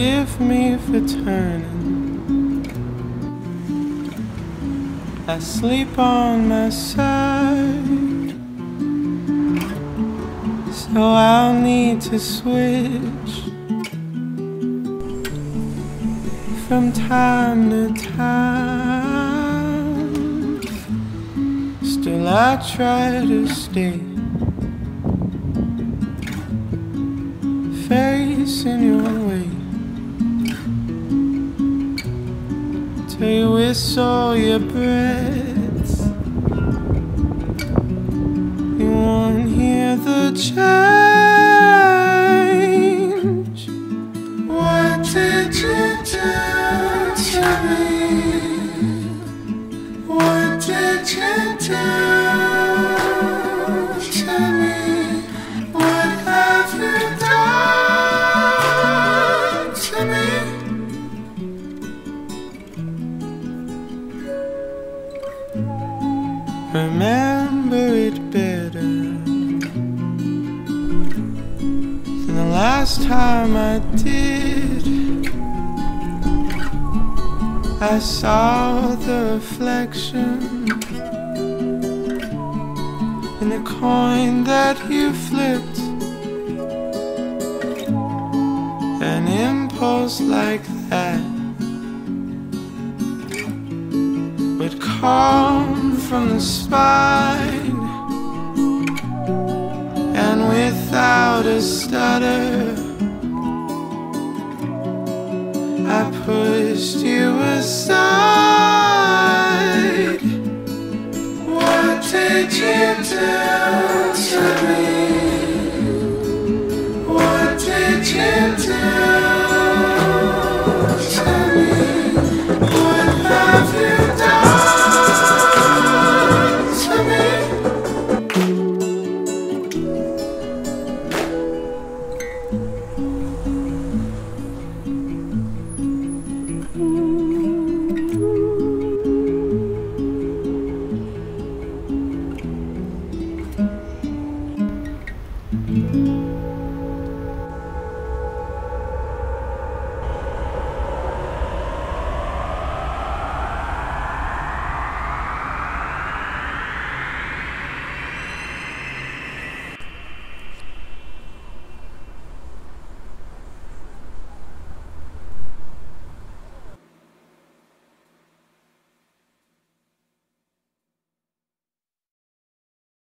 forgive me for turning. I sleep on my side, so I'll need to switch from time to time. Still I try to stay facing your way, till you whistle your breath. You won't hear the change. What did you do to me? What did you do to me? What have you done to me? Remember it better than the last time I did. I saw the reflection in the coin that you flipped. An impulse like that would come from the spine, and without a stutter I put